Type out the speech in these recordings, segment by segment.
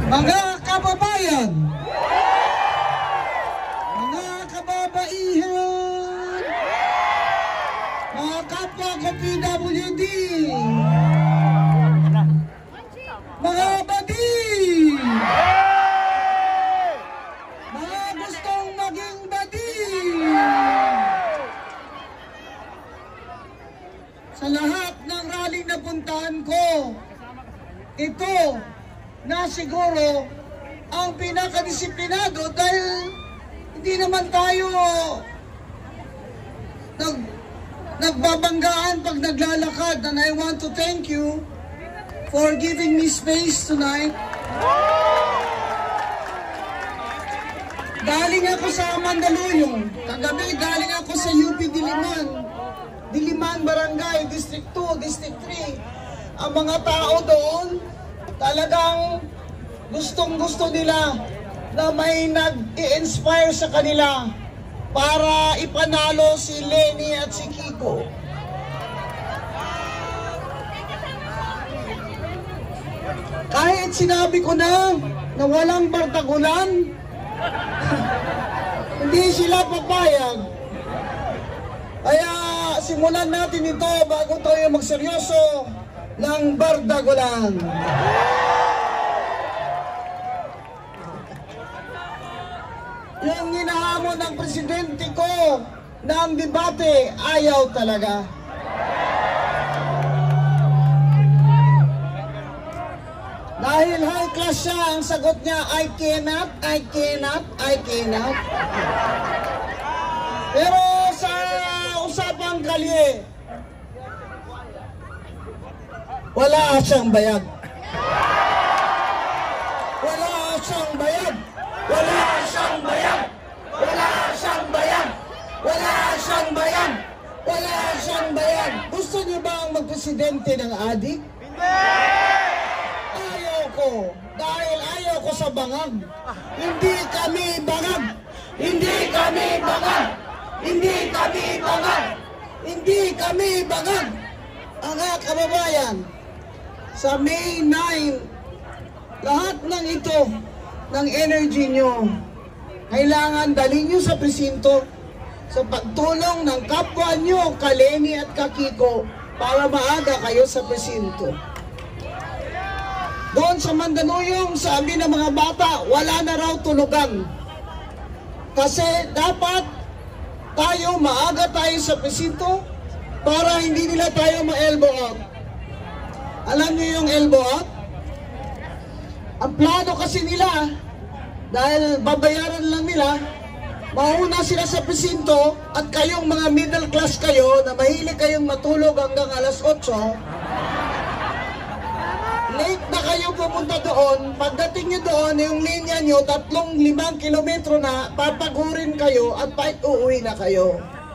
Mga kababayan, mga kababaihan, mga kapwa ko PWD, mga badi, mga gustong maging badi, sa lahat ng rallying napuntahan ko, ito na siguro ang pinakadisiplinado dahil hindi naman tayo nagbabanggaan pag naglalakad. And I want to thank you for giving me space tonight. Galing ako sa Mandaluyong. Kagabi galing ako sa UP Diliman Barangay, District 2, District 3. Ang mga tao doon talagang gustong-gusto nila na may nag-i-inspire sa kanila para ipanalo si Lenny at si Kiko. Kahit sinabi ko na walang bardagulan, hindi sila papayag. Kaya simulan natin ito bago tayo magseryoso ng bardagulan. Yung hinahamon ng presidente ko ng debate, ayaw talaga. Dahil high class siya, ang sagot niya, I cannot. Pero sa usapang kalye, wala siyang bayag. Wala siyang bayag. Wala siyang bayag. Wala siyang bayag. Wala siyang bayag. Wala siyang bayag. Gusto niyo ba ang magpresidente ng adik? Hindi! Ayaw ko. Dahil ayaw ko sa bangag. Hindi kami bangag. Hindi kami bangag. Hindi kami bangag. Hindi kami bangag. Mga kababayan, sa May 9, lahat ng ito, ng energy nyo, kailangan dalhin nyo sa presinto sa pagtulong ng kapwa nyo, ka Lenny at ka Kiko, para maaga kayo sa presinto. Doon sa Mandaluyong, sabi ng mga bata, wala na raw tulugan. Kasi dapat tayo, maaga tayo sa presinto para hindi nila tayo ma-elbow out. Alam niyo yung elbow out? Ang plano kasi nila, dahil babayaran lang nila, mauna sila sa presinto at kayong mga middle class kayo na mahilig kayong matulog hanggang alas 8, late na kayo pupunta doon. Pagdating nyo doon, yung linya nyo, 3-5 kilometro na, papagurin kayo at uuwi na kayo.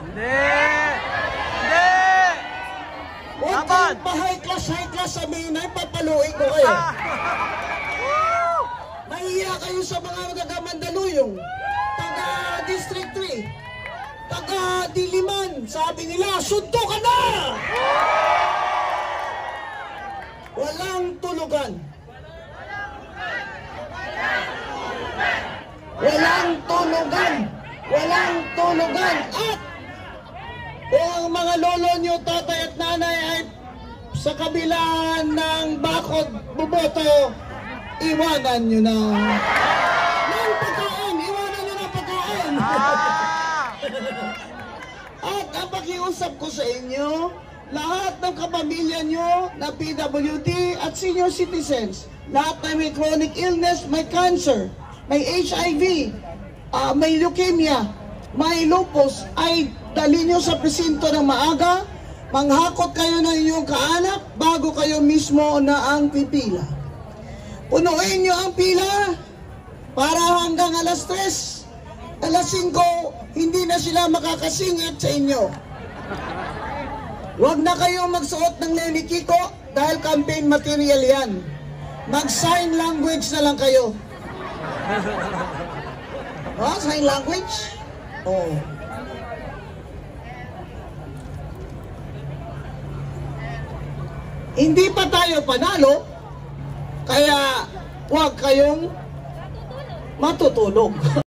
Huwag kayong pa-high class sabihin na, papaluin ko kayo. Nahiya kayo sa mga taga-Mandaluyong, taga-District 3, taga-Diliman. Sabi nila, sunto ka na! Walang tulugan. Walang tulugan. Walang tulugan. At kung ang mga lolo nyo, tatay at nanay ay sa kabila ng bakod buboto, iwanan nyo na. Ng pagkain, iwanan nyo na pagkain. At ang pakiusap ko sa inyo, lahat ng kapamilya nyo na PWD at senior citizens, lahat na may chronic illness, may cancer, may HIV, may leukemia, may lupus, ay dali nyo sa presinto ng maaga, manghakot kayo ng inyong kaanak bago kayo mismo na ang pipila. Punuin nyo ang pila para hanggang alas 3, alas 5, hindi na sila makakasingit sa inyo. Huwag na kayong magsuot ng Lenny Kiko dahil campaign material yan. Mag-sign language na lang kayo. Sign language? Oo. Hindi pa tayo panalo, kaya huwag kayong matutulog.